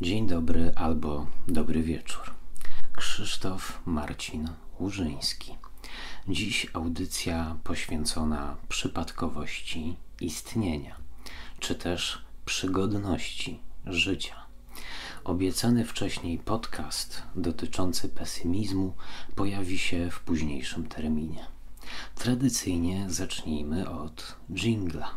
Dzień dobry albo dobry wieczór. Krzysztof Marcin Łużyński. Dziś audycja poświęcona przypadkowości istnienia, czy też przygodności życia. Obiecany wcześniej podcast dotyczący pesymizmu pojawi się w późniejszym terminie. Tradycyjnie zacznijmy od dżingla.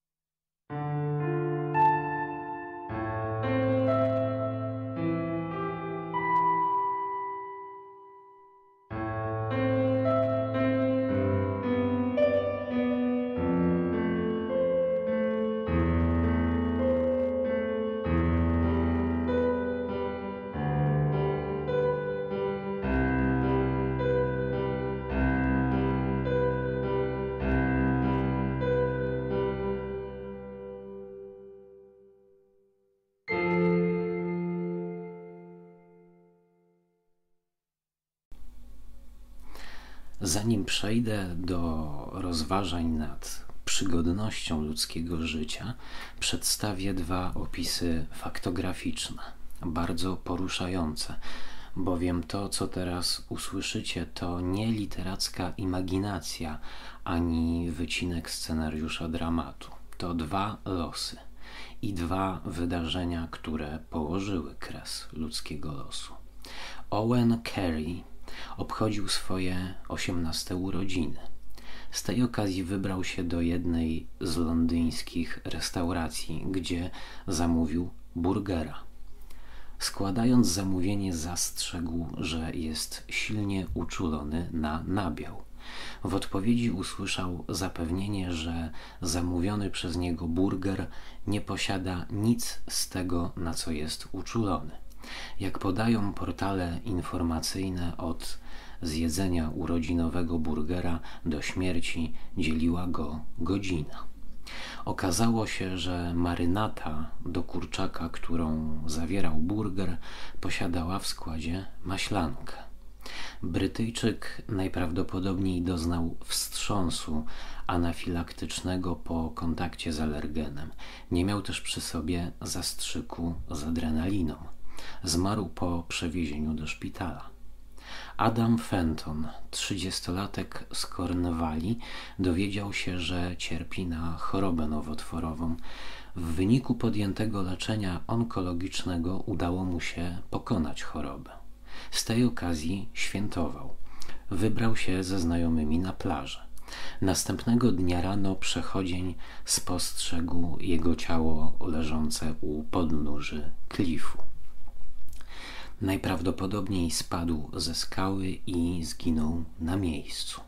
Zanim przejdę do rozważań nad przygodnością ludzkiego życia, przedstawię dwa opisy faktograficzne, bardzo poruszające, bowiem to, co teraz usłyszycie, to nie literacka imaginacja, ani wycinek scenariusza dramatu. To dwa losy i dwa wydarzenia, które położyły kres ludzkiego losu. Owen Carey obchodził swoje 18 urodziny. Z tej okazji wybrał się do jednej z londyńskich restauracji, gdzie zamówił burgera. Składając zamówienie, zastrzegł, że jest silnie uczulony na nabiał. W odpowiedzi usłyszał zapewnienie, że zamówiony przez niego burger nie posiada nic z tego, na co jest uczulony. Jak podają portale informacyjne, od zjedzenia urodzinowego burgera do śmierci dzieliła go godzina. Okazało się, że marynata do kurczaka, którą zawierał burger, posiadała w składzie maślankę. Brytyjczyk najprawdopodobniej doznał wstrząsu anafilaktycznego po kontakcie z alergenem. Nie miał też przy sobie zastrzyku z adrenaliną. Zmarł po przewiezieniu do szpitala. Adam Fenton, 30-latek z Cornwalli, dowiedział się, że cierpi na chorobę nowotworową. W wyniku podjętego leczenia onkologicznego udało mu się pokonać chorobę. Z tej okazji świętował. Wybrał się ze znajomymi na plażę. Następnego dnia rano przechodzień spostrzegł jego ciało leżące u podnóży klifu. Najprawdopodobniej spadł ze skały i zginął na miejscu.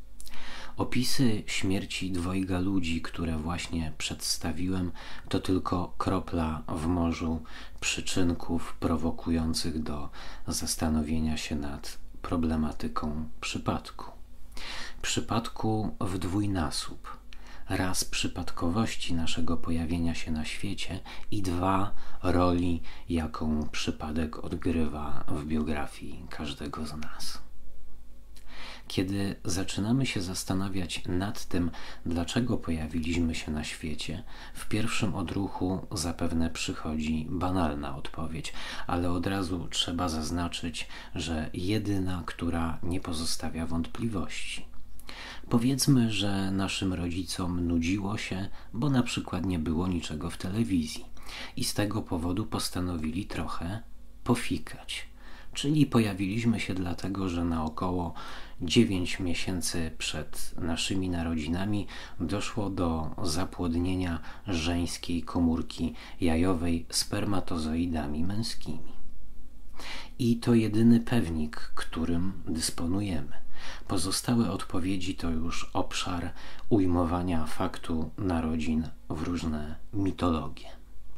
Opisy śmierci dwojga ludzi, które właśnie przedstawiłem, to tylko kropla w morzu przyczynków prowokujących do zastanowienia się nad problematyką przypadku. Przypadku w dwójnasób. Raz przypadkowości naszego pojawienia się na świecie i dwa roli, jaką przypadek odgrywa w biografii każdego z nas. Kiedy zaczynamy się zastanawiać nad tym, dlaczego pojawiliśmy się na świecie, w pierwszym odruchu zapewne przychodzi banalna odpowiedź, ale od razu trzeba zaznaczyć, że jedyna, która nie pozostawia wątpliwości. Powiedzmy, że naszym rodzicom nudziło się, bo na przykład nie było niczego w telewizji i z tego powodu postanowili trochę pofikać. Czyli pojawiliśmy się dlatego, że na około 9 miesięcy przed naszymi narodzinami doszło do zapłodnienia żeńskiej komórki jajowej spermatozoidami męskimi. I to jedyny pewnik, którym dysponujemy. Pozostałe odpowiedzi to już obszar ujmowania faktu narodzin w różne mitologie.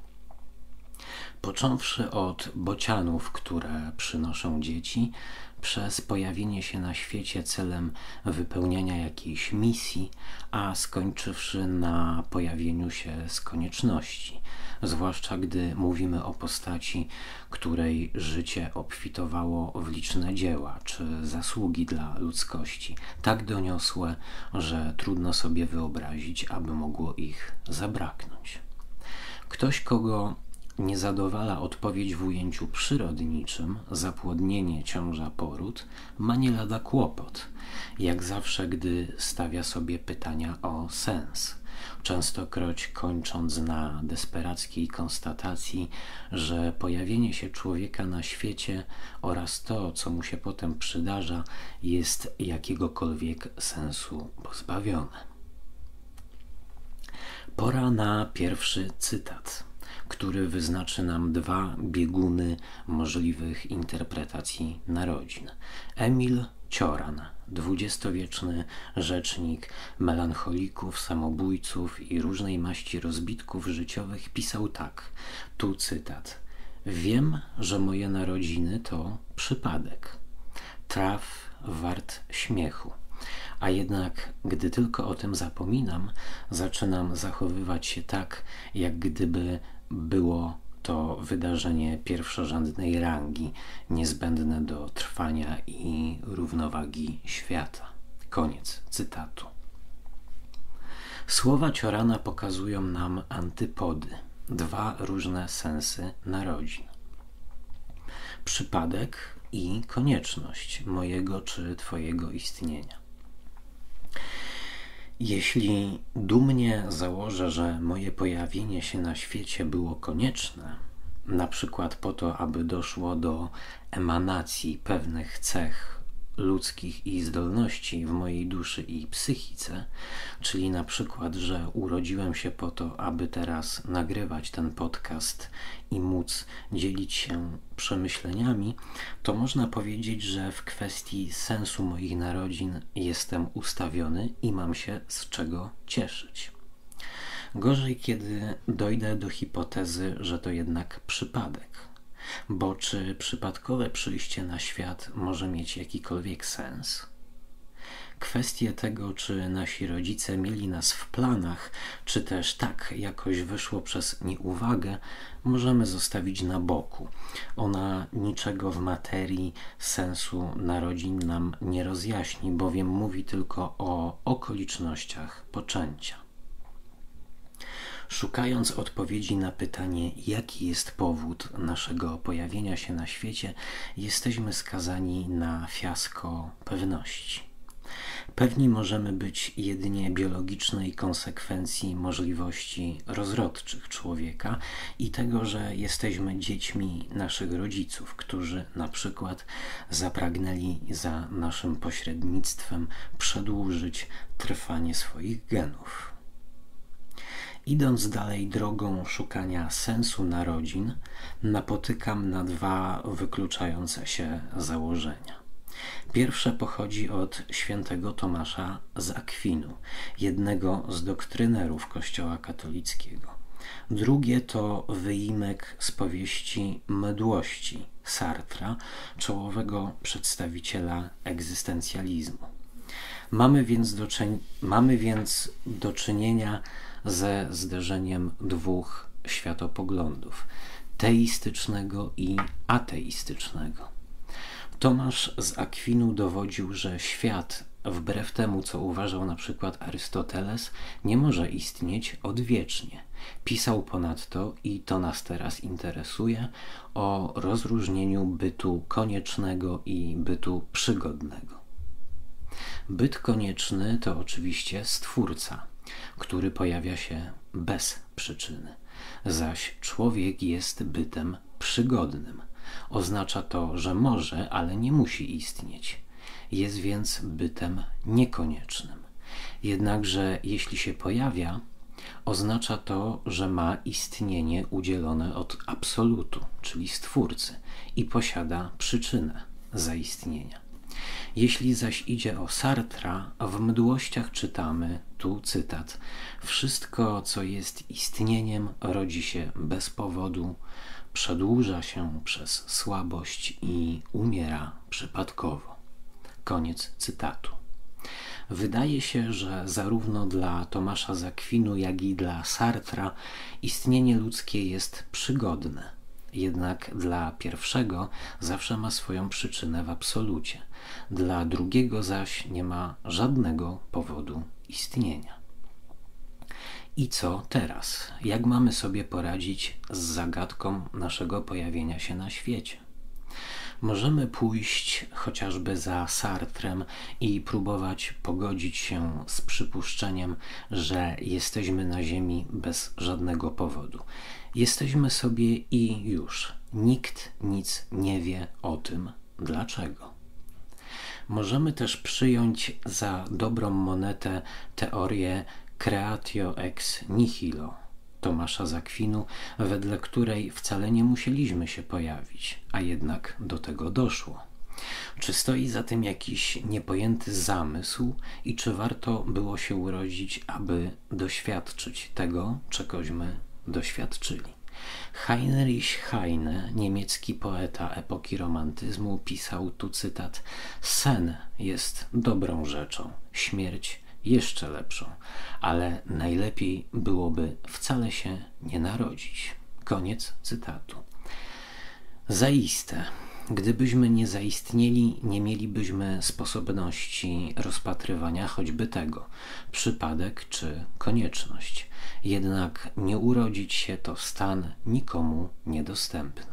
Począwszy od bocianów, które przynoszą dzieci, przez pojawienie się na świecie celem wypełniania jakiejś misji, a skończywszy na pojawieniu się z konieczności, zwłaszcza gdy mówimy o postaci, której życie obfitowało w liczne dzieła czy zasługi dla ludzkości, tak doniosłe, że trudno sobie wyobrazić, aby mogło ich zabraknąć. Ktoś, kogo nie zadowala odpowiedź w ujęciu przyrodniczym, zapłodnienie, ciąża, poród, ma nie lada kłopot, jak zawsze, gdy stawia sobie pytania o sens, częstokroć kończąc na desperackiej konstatacji, że pojawienie się człowieka na świecie oraz to, co mu się potem przydarza, jest jakiegokolwiek sensu pozbawione. Pora na pierwszy cytat, który wyznaczy nam dwa bieguny możliwych interpretacji narodzin. Emil Cioran, dwudziestowieczny rzecznik melancholików, samobójców i różnej maści rozbitków życiowych, pisał tak, tu cytat: wiem, że moje narodziny to przypadek, traf wart śmiechu. A jednak, gdy tylko o tym zapominam, zaczynam zachowywać się tak, jak gdyby było to wydarzenie pierwszorzędnej rangi, niezbędne do trwania i równowagi świata. Koniec cytatu. Słowa Ciorana pokazują nam antypody, dwa różne sensy narodzin. Przypadek i konieczność mojego czy twojego istnienia. Jeśli dumnie założę, że moje pojawienie się na świecie było konieczne, na przykład po to, aby doszło do emanacji pewnych cech ludzkich i zdolności w mojej duszy i psychice, czyli na przykład, że urodziłem się po to, aby teraz nagrywać ten podcast i móc dzielić się przemyśleniami, to można powiedzieć, że w kwestii sensu moich narodzin jestem ustawiony i mam się z czego cieszyć. Gorzej, kiedy dojdę do hipotezy, że to jednak przypadek. Bo czy przypadkowe przyjście na świat może mieć jakikolwiek sens? Kwestię tego, czy nasi rodzice mieli nas w planach, czy też tak jakoś wyszło przez nieuwagę, możemy zostawić na boku. Ona niczego w materii sensu narodzin nam nie rozjaśni, bowiem mówi tylko o okolicznościach poczęcia. Szukając odpowiedzi na pytanie, jaki jest powód naszego pojawienia się na świecie, jesteśmy skazani na fiasko pewności. Pewni możemy być jedynie biologicznej konsekwencji możliwości rozrodczych człowieka i tego, że jesteśmy dziećmi naszych rodziców, którzy na przykład zapragnęli za naszym pośrednictwem przedłużyć trwanie swoich genów. Idąc dalej drogą szukania sensu narodzin, napotykam na dwa wykluczające się założenia. Pierwsze pochodzi od świętego Tomasza z Akwinu, jednego z doktrynerów Kościoła katolickiego. Drugie to wyimek z powieści Mdłości Sartra, czołowego przedstawiciela egzystencjalizmu. Mamy więc do czynienia ze zderzeniem dwóch światopoglądów, teistycznego i ateistycznego. Tomasz z Akwinu dowodził, że świat, wbrew temu, co uważał na przykład Arystoteles, nie może istnieć odwiecznie. Pisał ponadto, i to nas teraz interesuje, o rozróżnieniu bytu koniecznego i bytu przygodnego. Byt konieczny to oczywiście Stwórca, który pojawia się bez przyczyny, zaś człowiek jest bytem przygodnym. Oznacza to, że może, ale nie musi istnieć. Jest więc bytem niekoniecznym. Jednakże jeśli się pojawia, oznacza to, że ma istnienie udzielone od absolutu, czyli Stwórcy, i posiada przyczynę zaistnienia. Jeśli zaś idzie o Sartra, w Mdłościach czytamy, tu cytat: wszystko, co jest istnieniem, rodzi się bez powodu, przedłuża się przez słabość i umiera przypadkowo. Koniec cytatu. Wydaje się, że zarówno dla Tomasza z Akwinu, jak i dla Sartra istnienie ludzkie jest przygodne. Jednak dla pierwszego zawsze ma swoją przyczynę w absolucie, dla drugiego zaś nie ma żadnego powodu istnienia. I co teraz? Jak mamy sobie poradzić z zagadką naszego pojawienia się na świecie? Możemy pójść chociażby za Sartrem i próbować pogodzić się z przypuszczeniem, że jesteśmy na Ziemi bez żadnego powodu. Jesteśmy sobie i już. Nikt nic nie wie o tym, dlaczego. Możemy też przyjąć za dobrą monetę teorię creatio ex nihilo Tomasza z Akwinu, wedle której wcale nie musieliśmy się pojawić, a jednak do tego doszło. Czy stoi za tym jakiś niepojęty zamysł i czy warto było się urodzić, aby doświadczyć tego, czegośmy doświadczyli? Heinrich Heine, niemiecki poeta epoki romantyzmu, pisał tu cytat: sen jest dobrą rzeczą, śmierć jeszcze lepszą, ale najlepiej byłoby wcale się nie narodzić. Koniec cytatu. Zaiste, gdybyśmy nie zaistnieli, nie mielibyśmy sposobności rozpatrywania choćby tego, przypadek czy konieczność. Jednak nie urodzić się to stan nikomu niedostępny.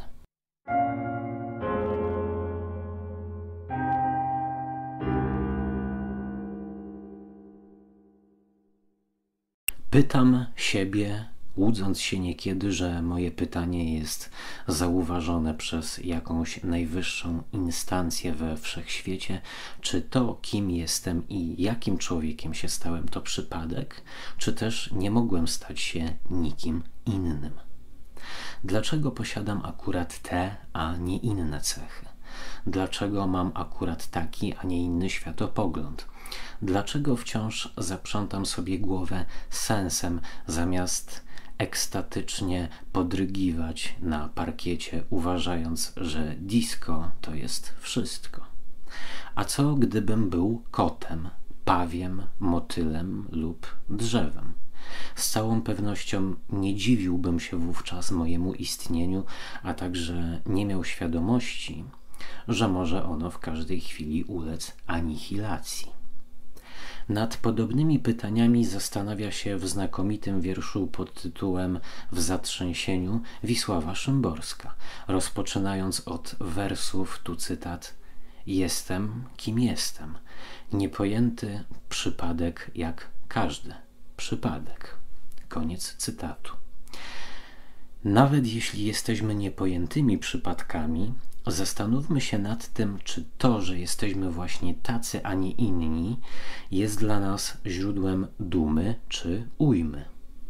Pytam siebie, łudząc się niekiedy, że moje pytanie jest zauważone przez jakąś najwyższą instancję we wszechświecie, czy to, kim jestem i jakim człowiekiem się stałem, to przypadek, czy też nie mogłem stać się nikim innym. Dlaczego posiadam akurat te, a nie inne cechy? Dlaczego mam akurat taki, a nie inny światopogląd? Dlaczego wciąż zaprzątam sobie głowę sensem, zamiast ekstatycznie podrygiwać na parkiecie, uważając, że disco to jest wszystko? A co gdybym był kotem, pawiem, motylem lub drzewem? Z całą pewnością nie dziwiłbym się wówczas mojemu istnieniu, a także nie miał świadomości, że może ono w każdej chwili ulec anihilacji. Nad podobnymi pytaniami zastanawia się w znakomitym wierszu pod tytułem W zatrzęsieniu Wisława Szymborska, rozpoczynając od wersów, tu cytat: jestem, kim jestem, niepojęty przypadek jak każdy przypadek. Koniec cytatu. Nawet jeśli jesteśmy niepojętymi przypadkami, zastanówmy się nad tym, czy to, że jesteśmy właśnie tacy, a nie inni, jest dla nas źródłem dumy czy ujmy.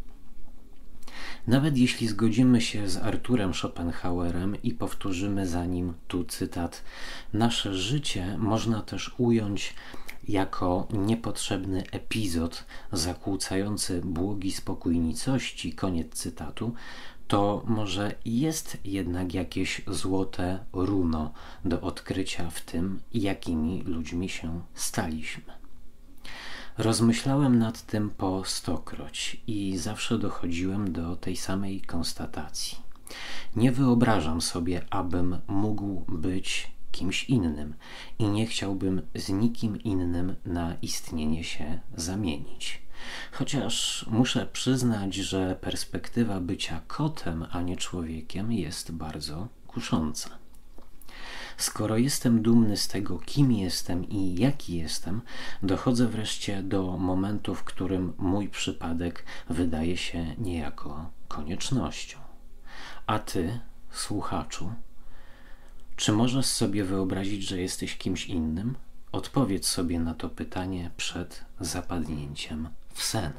Nawet jeśli zgodzimy się z Arturem Schopenhauerem i powtórzymy za nim tu cytat: nasze życie można też ująć jako niepotrzebny epizod zakłócający błogi spokój nicości, koniec cytatu, to może jest jednak jakieś złote runo do odkrycia w tym, jakimi ludźmi się staliśmy. Rozmyślałem nad tym po stokroć i zawsze dochodziłem do tej samej konstatacji. Nie wyobrażam sobie, abym mógł być kimś innym i nie chciałbym z nikim innym na istnienie się zamienić. Chociaż muszę przyznać, że perspektywa bycia kotem, a nie człowiekiem jest bardzo kusząca. Skoro jestem dumny z tego, kim jestem i jaki jestem, dochodzę wreszcie do momentu, w którym mój przypadek wydaje się niejako koniecznością. A ty, słuchaczu, czy możesz sobie wyobrazić, że jesteś kimś innym? Odpowiedz sobie na to pytanie przed zapadnięciem w sen.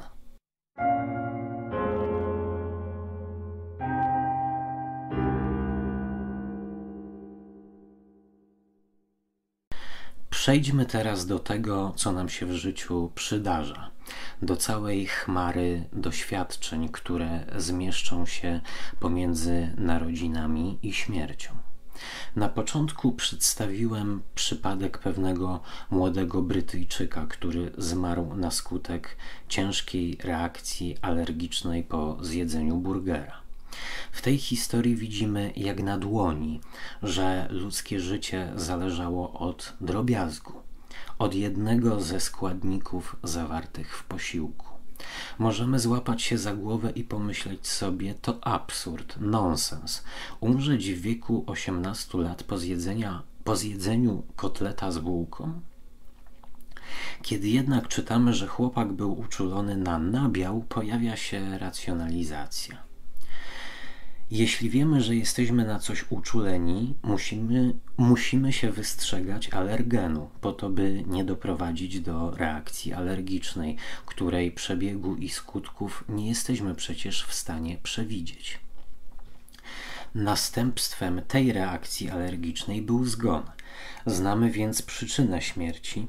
Przejdźmy teraz do tego, co nam się w życiu przydarza, do całej chmary doświadczeń, które zmieszczą się pomiędzy narodzinami i śmiercią. Na początku przedstawiłem przypadek pewnego młodego Brytyjczyka, który zmarł na skutek ciężkiej reakcji alergicznej po zjedzeniu burgera. W tej historii widzimy jak na dłoni, że ludzkie życie zależało od drobiazgu, od jednego ze składników zawartych w posiłku. Możemy złapać się za głowę i pomyśleć sobie, to absurd, nonsens. Umrzeć w wieku 18 lat po zjedzeniu kotleta z bułką? Kiedy jednak czytamy, że chłopak był uczulony na nabiał, pojawia się racjonalizacja. Jeśli wiemy, że jesteśmy na coś uczuleni, musimy się wystrzegać alergenu, po to, by nie doprowadzić do reakcji alergicznej, której przebiegu i skutków nie jesteśmy przecież w stanie przewidzieć. Następstwem tej reakcji alergicznej był zgon. Znamy więc przyczynę śmierci,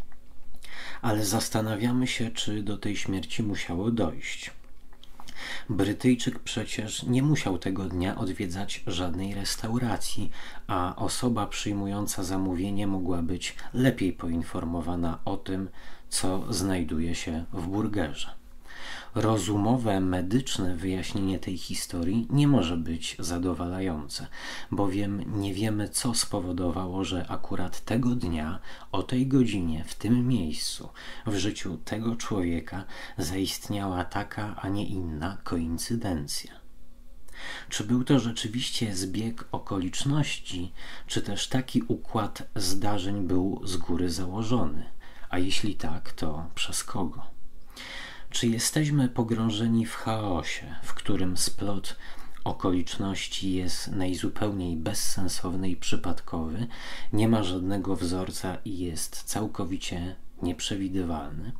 ale zastanawiamy się, czy do tej śmierci musiało dojść. Brytyjczyk przecież nie musiał tego dnia odwiedzać żadnej restauracji, a osoba przyjmująca zamówienie mogła być lepiej poinformowana o tym, co znajduje się w burgerze. Rozumowe, medyczne wyjaśnienie tej historii nie może być zadowalające, bowiem nie wiemy, co spowodowało, że akurat tego dnia, o tej godzinie, w tym miejscu, w życiu tego człowieka zaistniała taka, a nie inna koincydencja. Czy był to rzeczywiście zbieg okoliczności, czy też taki układ zdarzeń był z góry założony? A jeśli tak, to przez kogo? Czy jesteśmy pogrążeni w chaosie, w którym splot okoliczności jest najzupełniej bezsensowny i przypadkowy, nie ma żadnego wzorca i jest całkowicie nieprzewidywalny?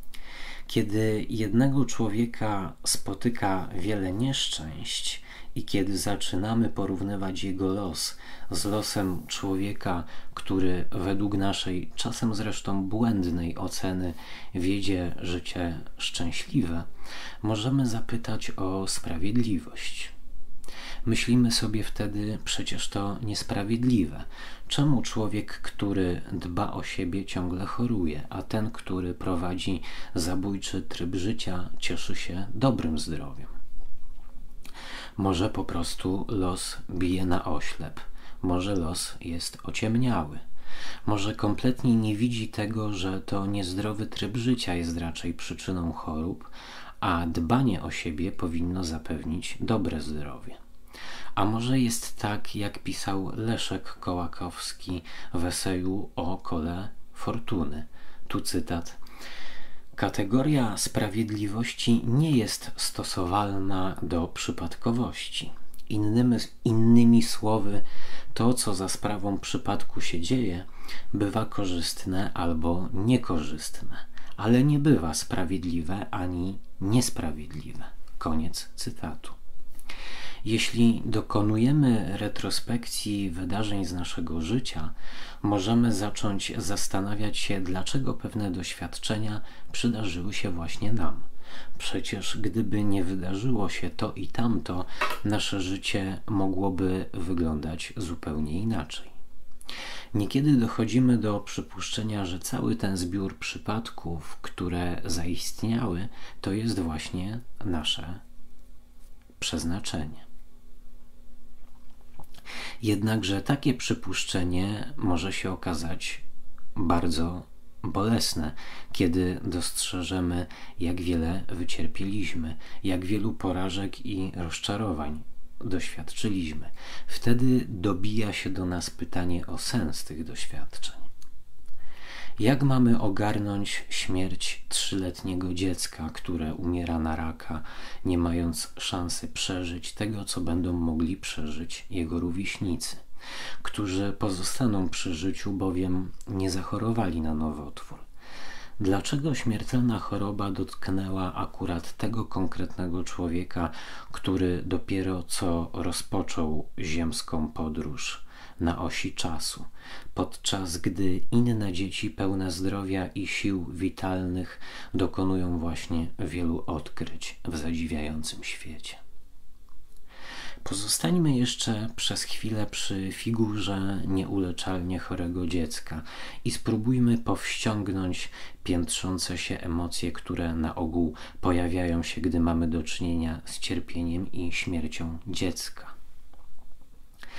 Kiedy jednego człowieka spotyka wiele nieszczęść i kiedy zaczynamy porównywać jego los z losem człowieka, który według naszej, czasem zresztą błędnej oceny wiedzie życie szczęśliwe, możemy zapytać o sprawiedliwość. Myślimy sobie wtedy, przecież to niesprawiedliwe. Czemu człowiek, który dba o siebie, ciągle choruje, a ten, który prowadzi zabójczy tryb życia, cieszy się dobrym zdrowiem? Może po prostu los bije na oślep, może los jest ociemniały, może kompletnie nie widzi tego, że to niezdrowy tryb życia jest raczej przyczyną chorób, a dbanie o siebie powinno zapewnić dobre zdrowie. A może jest tak, jak pisał Leszek Kołakowski w eseju o kole fortuny. Tu cytat. Kategoria sprawiedliwości nie jest stosowalna do przypadkowości. Innymi słowy, to, co za sprawą przypadku się dzieje, bywa korzystne albo niekorzystne, ale nie bywa sprawiedliwe ani niesprawiedliwe. Koniec cytatu. Jeśli dokonujemy retrospekcji wydarzeń z naszego życia, możemy zacząć zastanawiać się, dlaczego pewne doświadczenia przydarzyły się właśnie nam. Przecież gdyby nie wydarzyło się to i tamto, nasze życie mogłoby wyglądać zupełnie inaczej. Niekiedy dochodzimy do przypuszczenia, że cały ten zbiór przypadków, które zaistniały, to jest właśnie nasze przeznaczenie. Jednakże takie przypuszczenie może się okazać bardzo bolesne, kiedy dostrzeżemy, jak wiele wycierpieliśmy, jak wielu porażek i rozczarowań doświadczyliśmy. Wtedy dobija się do nas pytanie o sens tych doświadczeń. Jak mamy ogarnąć śmierć 3-letniego dziecka, które umiera na raka, nie mając szansy przeżyć tego, co będą mogli przeżyć jego rówieśnicy, którzy pozostaną przy życiu, bowiem nie zachorowali na nowotwór? Dlaczego śmiertelna choroba dotknęła akurat tego konkretnego człowieka, który dopiero co rozpoczął ziemską podróż na osi czasu, podczas gdy inne dzieci pełne zdrowia i sił witalnych dokonują właśnie wielu odkryć w zadziwiającym świecie? Pozostańmy jeszcze przez chwilę przy figurze nieuleczalnie chorego dziecka i spróbujmy powściągnąć piętrzące się emocje, które na ogół pojawiają się, gdy mamy do czynienia z cierpieniem i śmiercią dziecka.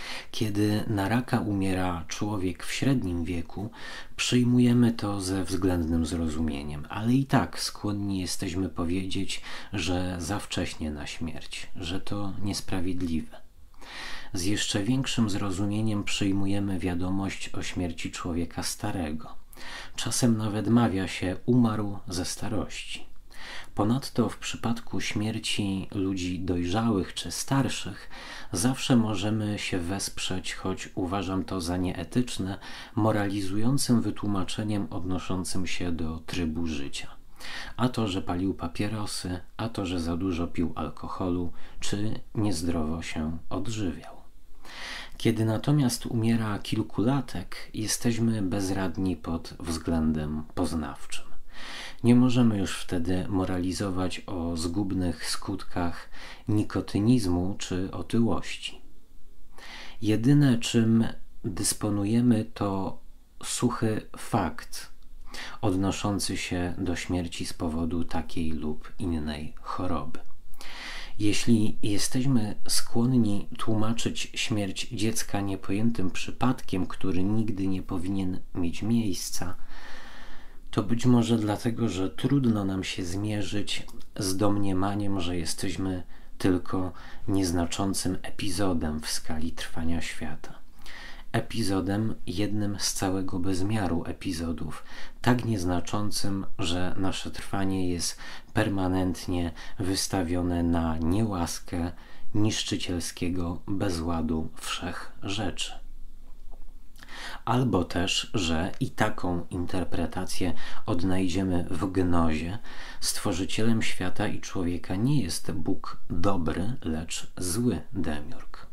Kiedy na raka umiera człowiek w średnim wieku, przyjmujemy to ze względnym zrozumieniem, ale i tak skłonni jesteśmy powiedzieć, że za wcześnie na śmierć, że to niesprawiedliwe. Z jeszcze większym zrozumieniem przyjmujemy wiadomość o śmierci człowieka starego. Czasem nawet mawia się umarł ze starości. Ponadto w przypadku śmierci ludzi dojrzałych czy starszych zawsze możemy się wesprzeć, choć uważam to za nieetyczne, moralizującym wytłumaczeniem odnoszącym się do trybu życia. A to, że palił papierosy, a to, że za dużo pił alkoholu, czy niezdrowo się odżywiał. Kiedy natomiast umiera kilkulatek, jesteśmy bezradni pod względem poznawczym. Nie możemy już wtedy moralizować o zgubnych skutkach nikotynizmu czy otyłości. Jedyne, czym dysponujemy, to suchy fakt odnoszący się do śmierci z powodu takiej lub innej choroby. Jeśli jesteśmy skłonni tłumaczyć śmierć dziecka niepojętym przypadkiem, który nigdy nie powinien mieć miejsca, to być może dlatego, że trudno nam się zmierzyć z domniemaniem, że jesteśmy tylko nieznaczącym epizodem w skali trwania świata. Epizodem jednym z całego bezmiaru epizodów, tak nieznaczącym, że nasze trwanie jest permanentnie wystawione na niełaskę niszczycielskiego bezładu wszechrzeczy. Albo też, że i taką interpretację odnajdziemy w gnozie. Stworzycielem świata i człowieka nie jest Bóg dobry, lecz zły demiurg.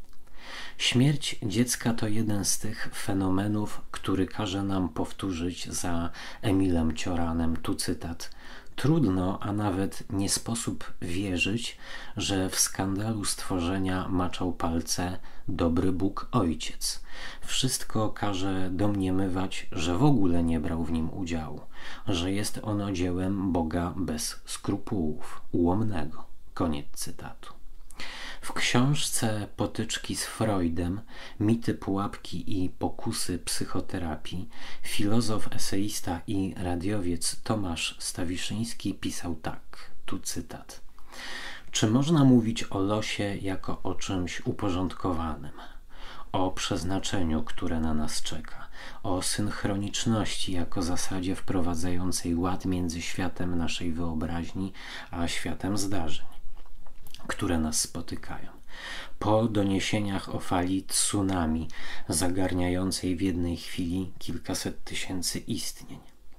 Śmierć dziecka to jeden z tych fenomenów, który każe nam powtórzyć za Emilem Cioranem, tu cytat: trudno, a nawet nie sposób wierzyć, że w skandalu stworzenia maczał palce dobry Bóg Ojciec. Wszystko każe domniemywać, że w ogóle nie brał w nim udziału, że jest ono dziełem Boga bez skrupułów, ułomnego. Koniec cytatu. W książce Potyczki z Freudem, mity, pułapki i pokusy psychoterapii filozof, eseista i radiowiec Tomasz Stawiszyński pisał tak, tu cytat: czy można mówić o losie jako o czymś uporządkowanym, o przeznaczeniu, które na nas czeka, o synchroniczności jako zasadzie wprowadzającej ład między światem naszej wyobraźni a światem zdarzeń, które nas spotykają? Po doniesieniach o fali tsunami zagarniającej w jednej chwili kilkaset tysięcy istnień,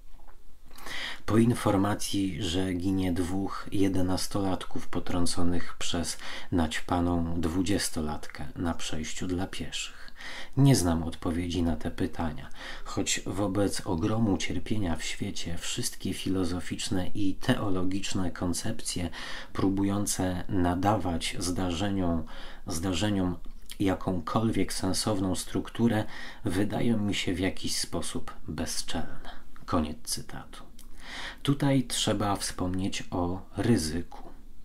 po informacji, że ginie 2 11-latków potrąconych przez naćpaną 20-latkę na przejściu dla pieszych. Nie znam odpowiedzi na te pytania, choć wobec ogromu cierpienia w świecie wszystkie filozoficzne i teologiczne koncepcje próbujące nadawać zdarzeniom jakąkolwiek sensowną strukturę wydają mi się w jakiś sposób bezczelne. Koniec cytatu. Tutaj trzeba wspomnieć o ryzyku.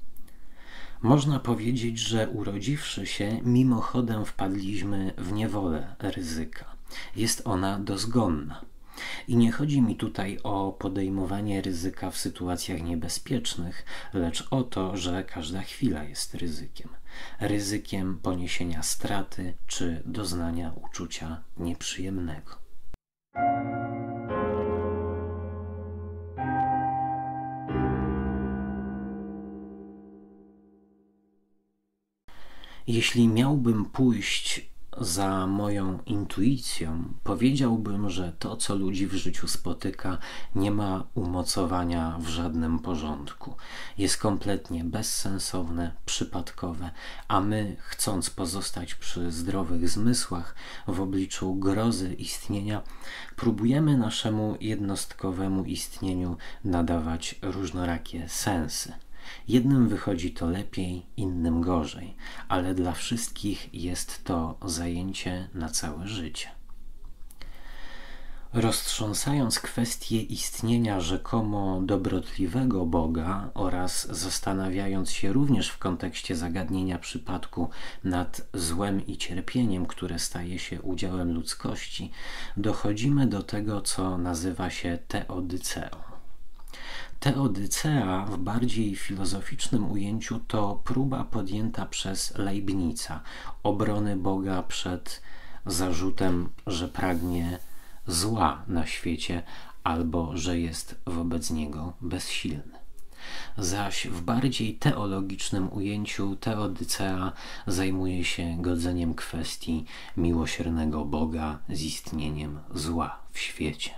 Można powiedzieć, że urodziwszy się, mimochodem wpadliśmy w niewolę ryzyka. Jest ona dozgonna. I nie chodzi mi tutaj o podejmowanie ryzyka w sytuacjach niebezpiecznych, lecz o to, że każda chwila jest ryzykiem. Ryzykiem poniesienia straty czy doznania uczucia nieprzyjemnego. Jeśli miałbym pójść za moją intuicją, powiedziałbym, że to, co ludzi w życiu spotyka, nie ma umocowania w żadnym porządku. Jest kompletnie bezsensowne, przypadkowe, a my, chcąc pozostać przy zdrowych zmysłach w obliczu grozy istnienia, próbujemy naszemu jednostkowemu istnieniu nadawać różnorakie sensy. Jednym wychodzi to lepiej, innym gorzej, ale dla wszystkich jest to zajęcie na całe życie. Roztrząsając kwestię istnienia rzekomo dobrotliwego Boga oraz zastanawiając się również w kontekście zagadnienia przypadku nad złem i cierpieniem, które staje się udziałem ludzkości, dochodzimy do tego, co nazywa się teodyceą. Teodycea w bardziej filozoficznym ujęciu to próba podjęta przez Leibnica obrony Boga przed zarzutem, że pragnie zła na świecie albo że jest wobec niego bezsilny. Zaś w bardziej teologicznym ujęciu teodycea zajmuje się godzeniem kwestii miłosiernego Boga z istnieniem zła w świecie.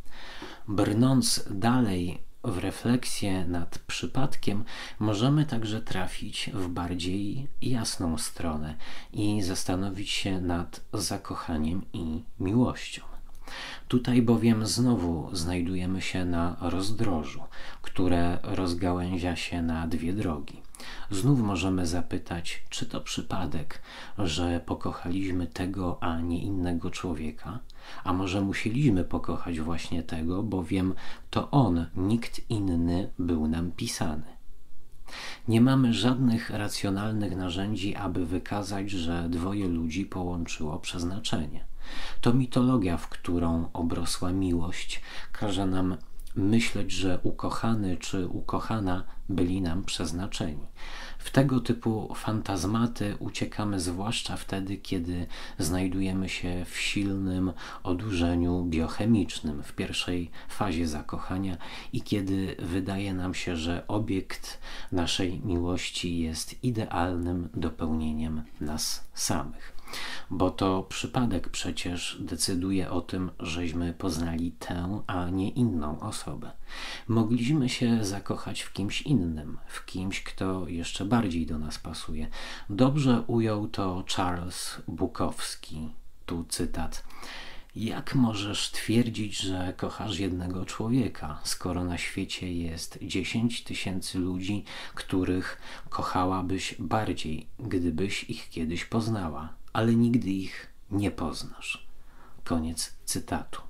Brnąc dalej w refleksję nad przypadkiem, możemy także trafić w bardziej jasną stronę i zastanowić się nad zakochaniem i miłością. Tutaj bowiem znowu znajdujemy się na rozdrożu, które rozgałęzia się na dwie drogi. Znów możemy zapytać, czy to przypadek, że pokochaliśmy tego, a nie innego człowieka? A może musieliśmy pokochać właśnie tego, bowiem to on, nikt inny, był nam pisany. Nie mamy żadnych racjonalnych narzędzi, aby wykazać, że dwoje ludzi połączyło przeznaczenie. To mitologia, w którą obrosła miłość, każe nam myśleć, że ukochany czy ukochana byli nam przeznaczeni. W tego typu fantazmaty uciekamy zwłaszcza wtedy, kiedy znajdujemy się w silnym odurzeniu biochemicznym, w pierwszej fazie zakochania i kiedy wydaje nam się, że obiekt naszej miłości jest idealnym dopełnieniem nas samych. Bo to przypadek przecież decyduje o tym, żeśmy poznali tę, a nie inną osobę. Mogliśmy się zakochać w kimś innym, w kimś, kto jeszcze bardziej do nas pasuje. Dobrze ujął to Charles Bukowski. Tu cytat. Jak możesz twierdzić, że kochasz jednego człowieka, skoro na świecie jest 10 000 ludzi, których kochałabyś bardziej, gdybyś ich kiedyś poznała, ale nigdy ich nie poznasz. Koniec cytatu.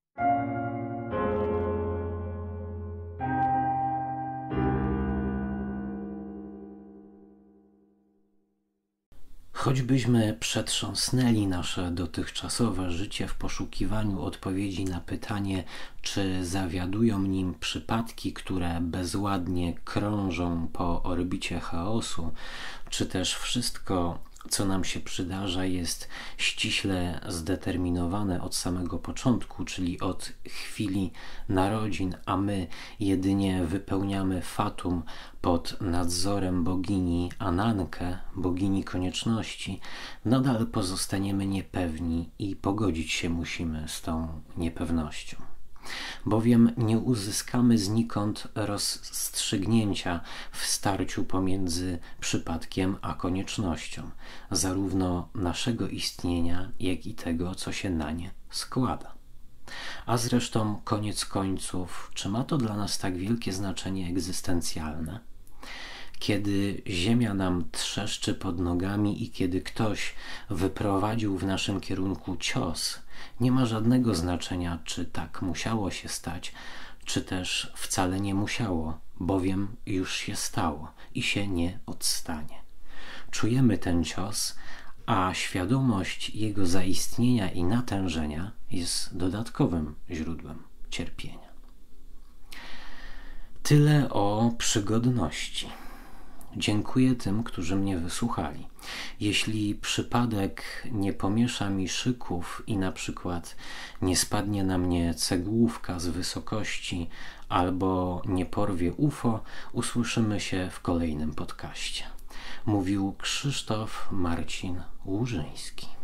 Choćbyśmy przetrząsnęli nasze dotychczasowe życie w poszukiwaniu odpowiedzi na pytanie, czy zawiadują nim przypadki, które bezładnie krążą po orbicie chaosu, czy też wszystko, co nam się przydarza, jest ściśle zdeterminowane od samego początku, czyli od chwili narodzin, a my jedynie wypełniamy fatum pod nadzorem bogini Ananke, bogini konieczności, nadal pozostaniemy niepewni i pogodzić się musimy z tą niepewnością. Bowiem nie uzyskamy znikąd rozstrzygnięcia w starciu pomiędzy przypadkiem a koniecznością, zarówno naszego istnienia, jak i tego, co się na nie składa. A zresztą, koniec końców, czy ma to dla nas tak wielkie znaczenie egzystencjalne? Kiedy ziemia nam trzeszczy pod nogami i kiedy ktoś wyprowadził w naszym kierunku cios, nie ma żadnego znaczenia, czy tak musiało się stać, czy też wcale nie musiało, bowiem już się stało i się nie odstanie. Czujemy ten cios, a świadomość jego zaistnienia i natężenia jest dodatkowym źródłem cierpienia. Tyle o przygodności. Dziękuję tym, którzy mnie wysłuchali. Jeśli przypadek nie pomiesza mi szyków i na przykład nie spadnie na mnie cegłówka z wysokości albo nie porwie UFO, usłyszymy się w kolejnym podcaście. Mówił Krzysztof Marcin Łużyński.